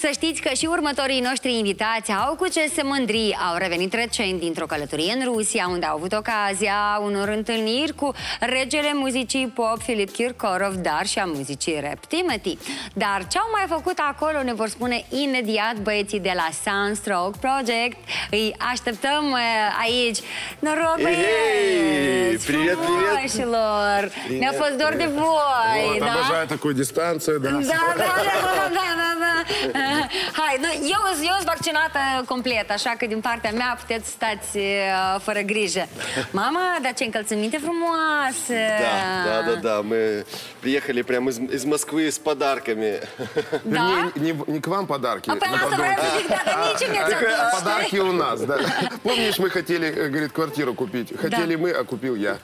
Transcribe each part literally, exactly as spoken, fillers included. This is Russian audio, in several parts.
Să știți că și următorii noștri invitați au cu ce se mândri. Au revenit recent dintr-o călătorie în Rusia, unde au avut ocazia unor întâlniri cu regele muzicii pop Filip Kirkorov, dar și a muzicii rap Timothy. Dar ce au mai făcut acolo ne vor spune imediat băieții de la Sunstroke Project. Îi așteptăm aici. Noroc, băieți! Привет, привет! Ne-a fost dor de voi, вот, da? Обожаю такую дистанцию, да. Da, da, da, da, da, da, da. Hai, nu, eu, eu sunt vaccinată complet, așa că din partea mea puteți stați uh, fără grijă. Mama, dar ce încălțăminte frumoasă! Да, да, да, да, мы приехали прямо из, из Москвы с подарками. Да? Не, не, не к вам подарки. А на asta vreau să zic, da, dar nici nu ți-a dus, Подарки у нас, да. Помнишь, мы хотели, говорит, квартиру купить. Хотели мы, а купил я.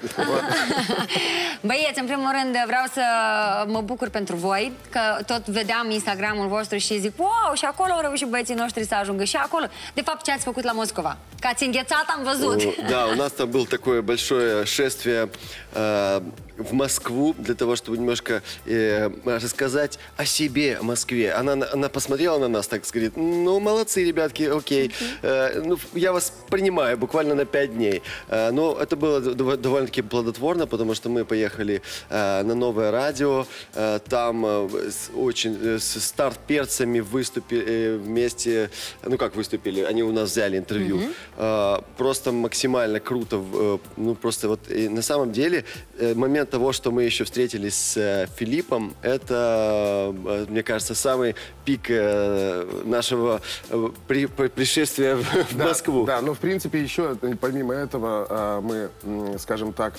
Băieți, în primul rând vreau să mă bucur pentru voi, că tot vedeam Instagramul vostru și zic, wow, și acolo au reușit băieții noștri să ajungă, și acolo. De fapt, ce ați făcut la Moscova? Că ați înghețat, am văzut. Да, у нас там было такое большое шествие э, в Москву для того, чтобы немножко э, рассказать о себе, о Москве. Она, она посмотрела на нас, так говорит, ну, молодцы, ребятки, окей. Э, ну, я вас принимаю буквально на пять дней. Э, но это было довольно-таки плодотворно, потому что мы поехали э, на новое радио. Э, там э, с, очень э, с старт-перцами выступили э, вместе, ну, как выступили, они у нас взяли интервью. Mm-hmm. э, просто максимально круто. Э, ну, просто вот и на самом деле э, момент того, что мы еще встретились с э, Филиппом, это, э, мне кажется, самый пик э, нашего э, при, при, пришествия в, в Да, Москву. Да, но в принципе еще, помимо этого, э, мы, м, скажем так,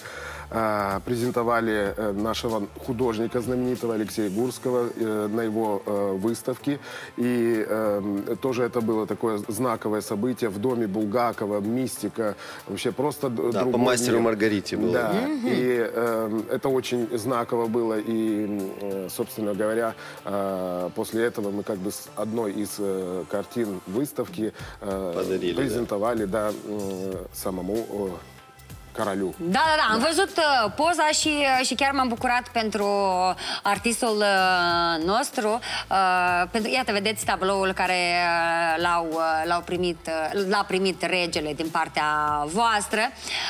э, презентовали э, нашего художника знаменитого Алексея Гурского э, на его э, выставке. И э, тоже это было такое знаковое событие в доме Булгакова, мистика, вообще просто Да, по мастеру мир. Маргарите было. Да, и э, это очень знаково было. И, э, собственно говоря, э, после этого мы как бы с одной из э, картин выставки э, Подарили, презентовали, да, э, самому э, королю. Da, da, da, am văzut uh, poza și, uh, și chiar m-am bucurat pentru artistul uh, nostru. Uh, pentru, iată, vedeți tabloul care uh, l-au uh, l-au primit, uh, l-a primit regele din partea voastră.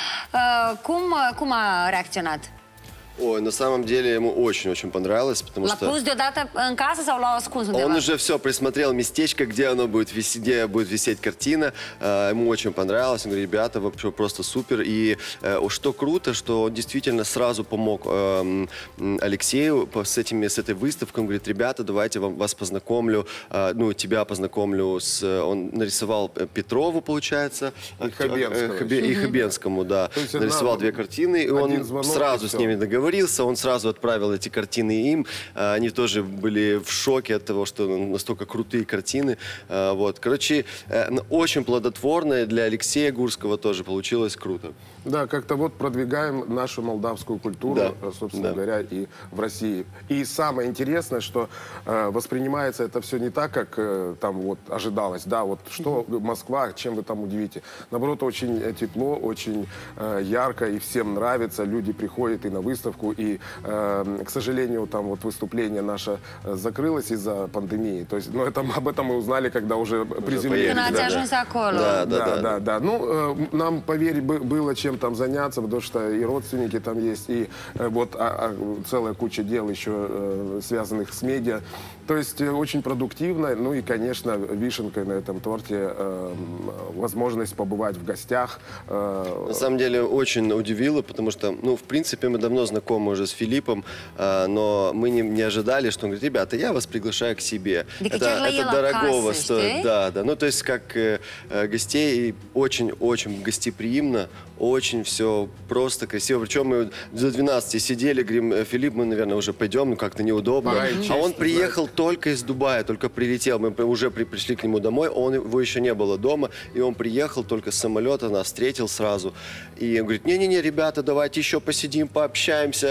Uh, cum, uh, cum a reacționat? Ой, на самом деле ему очень-очень понравилось, потому L-a что pus deodată în casă sau l-a ascuns undeva? он уже все присмотрел местечко, где оно будет висеть, где будет висеть картина. Э, ему очень понравилось. Он говорит, ребята, вообще просто супер. И э, что круто, что он действительно сразу помог э, Алексею с, этими, с этой выставкой. Он говорит, ребята, давайте вам, вас познакомлю, э, ну, тебя познакомлю с... Он нарисовал Петрову, получается. И Хабенскому. Э, Хабе, и Хабенскому, да. Нарисовал две картины, и он сразу с ними договорился. Он сразу отправил эти картины им. Они тоже были в шоке от того, что настолько крутые картины. Вот. Короче, очень плодотворно. Для Алексея Гурского тоже получилось круто. Да, как-то вот продвигаем нашу молдавскую культуру, Да, собственно да. говоря, и в России. И самое интересное, что э, воспринимается это все не так, как э, там вот ожидалось. Да, вот что Москва, чем вы там удивите. Наоборот, очень тепло, очень э, ярко, и всем нравится. Люди приходят и на выставку, и, э, к сожалению, там вот выступление наше закрылось из-за пандемии. То есть, ну, это, об этом мы узнали, когда уже приземлились. Când ați ajuns acolo. Да, да, Да, да. да, да. Ну, э, нам, поверь, бы- было чем там заняться, потому что и родственники там есть, и э, вот а, а, целая куча дел еще э, связанных с медиа. То есть э, очень продуктивно. Ну и, конечно, вишенкой на этом торте э, возможность побывать в гостях. Э, На самом деле очень удивило, потому что, ну, в принципе, мы давно знакомы уже с Филиппом, э, но мы не, не ожидали, что он говорит, ребята, я вас приглашаю к себе. Да это это дорогого стоит. Да, да. Ну, то есть, как э, гостей, очень-очень гостеприимно, очень все просто, красиво. Причем мы до двенадцати сидели, говорим, Филипп, мы, наверное, уже пойдем, ну, как-то неудобно. Пора и честь А он знать. приехал только из Дубая, только прилетел. Мы уже при, пришли к нему домой, он, его еще не было дома, и он приехал только с самолета, нас встретил сразу. И он говорит, не-не-не, ребята, давайте еще посидим, пообщаемся.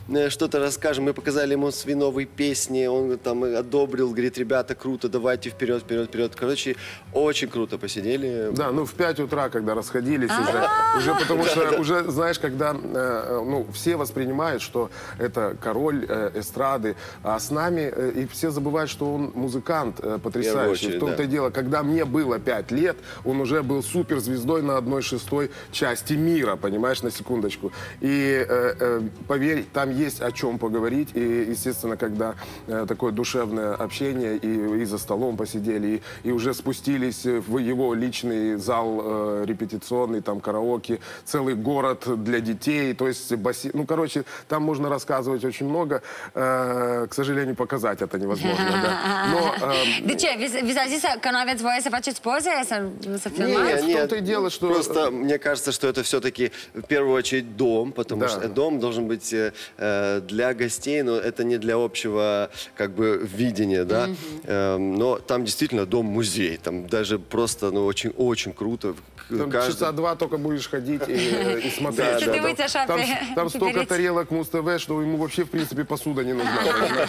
э, что-то расскажем. Мы показали ему свои новые песни, он там одобрил, говорит, ребята, круто, давайте вперед, вперед, вперед. Короче, очень круто посидели. Да, ну в пять утра, когда расходились уже, уже потому что уже, знаешь, когда э, ну, все воспринимают, что это король э, эстрады, а с нами э, и все забывают, что он музыкант э, потрясающий. В том-то и дело, когда мне было пять лет, он уже был суперзвездой на одной шестой части мира, понимаешь, на секундочку. И э, э, поверь, там есть о чем поговорить. И, естественно, когда э, такое душевное общение, и, и за столом посидели, и, и уже спустились в его личный зал э, репетиционный, там караоке, целый город для детей, то есть бассейн. Ну, короче, там можно рассказывать очень много. Э, к сожалению, показать это невозможно. Да. Но, э, De ce? Vi s-a zis că nu aveți voie să faceți poze, să, să filmați? Нет, в том-то и дело, что... Просто мне кажется, что это все-таки в первую очередь дом, потому Да. что дом должен быть э, для гостей, но это не для общего как бы видения, да. Mm-hmm. э, но там действительно дом-музей, там даже просто, ну, очень-очень круто. Там Каждый... часа два только будешь ходить и, и смотреть. Да, да, Там, там, там столько тарелок Муз-ТВ, что ему вообще, в принципе, посуда не нужна.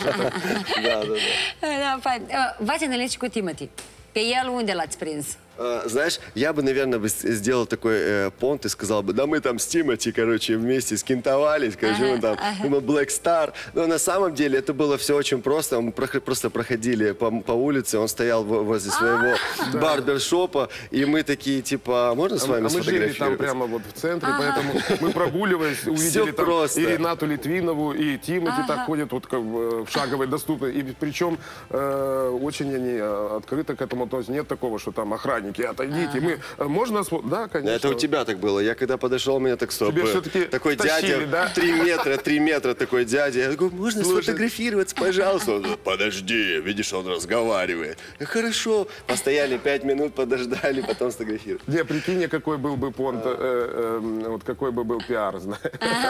Да, да, Da, fain. V-ați întâlnit și cu Timothy. Pe el unde l-ați prins? Знаешь, я бы, наверное, бы сделал такой э, понт и сказал бы, да мы там с Тимати, короче, вместе скинтовались, короче, ага, мы там, ага. мы Black Star. Но на самом деле это было все очень просто. Мы про просто проходили по, по улице, он стоял возле своего барбершопа, и мы такие, типа, можно с вами а мы жили там сфотографировать? прямо вот в центре, поэтому мы прогуливались, увидели там просто. и Ренату Литвинову, и Тимати так ходят вот как бы в шаговой доступной. И причем э, очень они открыто к этому, то есть нет такого, что там охранники, отойдите. Мы, можно, да, конечно. Это у тебя так было. Я когда подошел, меня так стоп. Тебе все-таки такой втащили, дядя, да? три метра, три метра такой дядя. Я говорю, можно Слушай. сфотографироваться, пожалуйста? Он говорит, подожди, видишь, он разговаривает. Я, хорошо. Постояли пять минут, подождали, потом сфотографировали. Не, прикинь, какой был бы понт, э, э, вот какой бы был пиар, знаешь.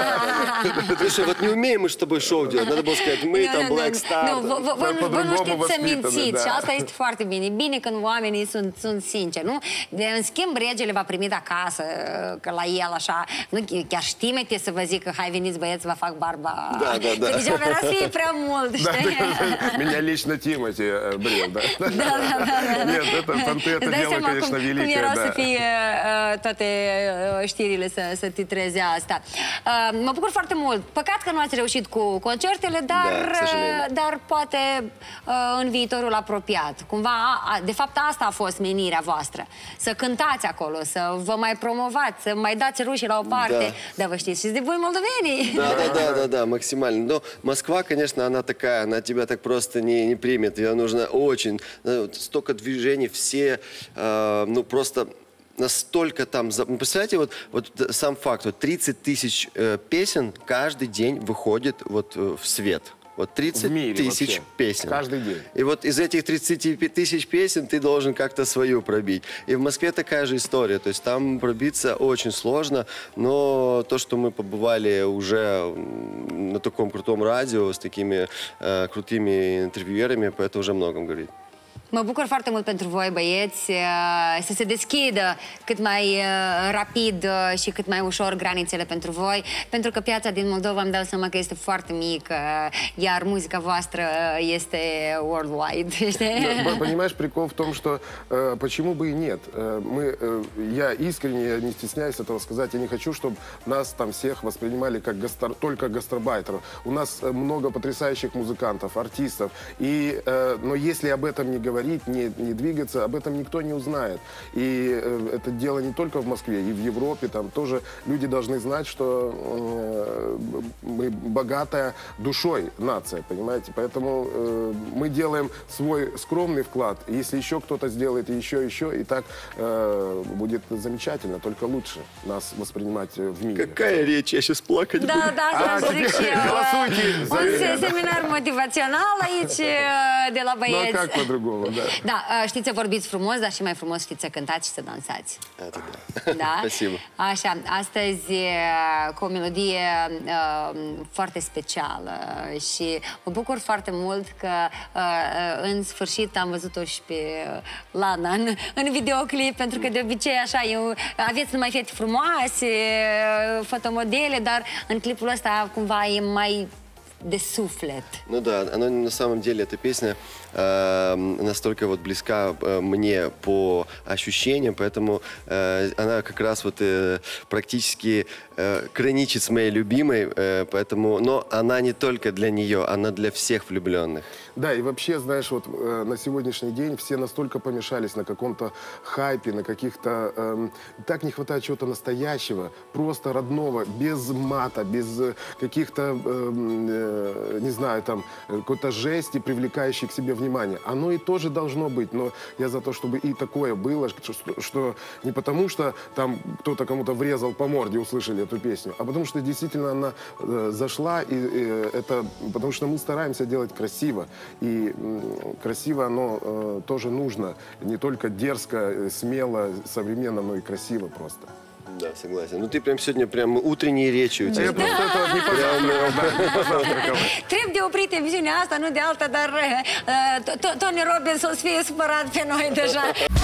Слушай, вот не умеем мы с тобой шоу делать. Надо было сказать, мы там Black Star. Nu, vă, vă, vă, vă nu știți să mințiți da. și asta este foarte bine. E bine când oamenii sunt, sunt sinceri, nu? De, în schimb, regele va primi de acasă, că la el așa, nu, chiar știmete să vă zic că hai veniți băieți, vă fac barba. Da, da, da. Că deja era să fie prea mult, Да, știi? меня лично Тимати э, брил, да. Da, da, da, da. Нет, это, понты, это Dai дело, seama конечно, cum, cum великое, erau да. să fie uh, toate uh, știrile să, să titreze asta. Uh, mă bucur foarte mult. Păcat că nu ați reușit cu concertele, dar, Da, uh, dar poate uh, în viitorul apropiat. Cumva, a, de fapt, asta a fost menirea voastră. Să cântați acolo, să vă mai promovați, să mai dați rușii la o parte. Da. Dar vă știți, și de voi moldovenii. Да, да, да, да, да, максимально. Но Москва, конечно, она такая, она тебя так просто не, не примет. Ее нужно очень, ну, столько движений, все, э, ну, просто настолько там... Ну, представляете, вот, вот сам факт, вот тридцать тысяч э, песен каждый день выходит вот э, в свет. Вот тридцать тысяч вообще. песен. Каждый день. И вот из этих тридцати тысяч песен ты должен как-то свою пробить. И в Москве такая же история. То есть там пробиться очень сложно. Но то, что мы побывали уже на таком крутом радио с такими э, крутыми интервьюерами, это уже о многом говорит. Mă bucur foarte mult pentru voi, băieți, să se deschidă cât mai rapid și cât mai ușor granițele pentru voi, pentru că piața din Moldova îmi dau seama că este foarte mică, iar muzica voastră este worldwide. Да, понимаешь, прикол в том, что э, почему бы и нет. Э, мы, э, я искренне, я не стесняюсь этого сказать, я не хочу, чтобы нас там всех воспринимали как гастар, только гастарбайтеров. У нас много потрясающих музыкантов, артистов, и, э, но если об этом не говорить, Не, не двигаться, об этом никто не узнает. И э, это дело не только в Москве, и в Европе. Там тоже люди должны знать, что э, мы богатая душой нация, понимаете? Поэтому э, мы делаем свой скромный вклад. Если еще кто-то сделает еще, еще, и так э, будет замечательно, только лучше нас воспринимать в мире. Какая речь? Я сейчас плакать буду. Da, da, A, să zic și eu. Голосуйте за Un меня, да. seminar motivațional aici de la Ну а băieți. как по-другому? да. Da, știți să vorbiți frumos, dar și mai frumos știți să cântați și să dansați. Это да. Da? Спасибо. Așa, astăzi cu o melodie uh, foarte specială și mă bucur foarte mult că uh, în sfârșit am văzut-o și pe Lana în, în videoclip, pentru că de obicei așa, eu, aveți numai fete frumoase, fotomodele, dar în clipul ăsta cumva e mai de суфлет. Ну да, она на самом деле, эта песня э, настолько вот близка э, мне по ощущениям, поэтому э, она как раз вот э, практически э, граничит с моей любимой, э, поэтому, но она не только для нее, она для всех влюбленных. Да, и вообще, знаешь, вот э, на сегодняшний день все настолько помешались на каком-то хайпе, на каких-то... Э, так не хватает чего-то настоящего, просто родного, без мата, без каких-то... Э, не знаю, там, какой-то жести, привлекающей к себе внимание. Оно и тоже должно быть, но я за то, чтобы и такое было, что, что не потому, что там кто-то кому-то врезал по морде, услышали эту песню, а потому что действительно она э, зашла, и, и это, потому что мы стараемся делать красиво, и э, красиво оно э, тоже нужно, не только дерзко, смело, современно, но и красиво просто. Да, согласен. Ну ты прям сегодня прям утренние речи у тебя. Я просто этого не позавтракал. Trebuie de oprit emisiunea asta, nu de alta, dar uh, Tony Robbins o să fie supărat pe noi deja.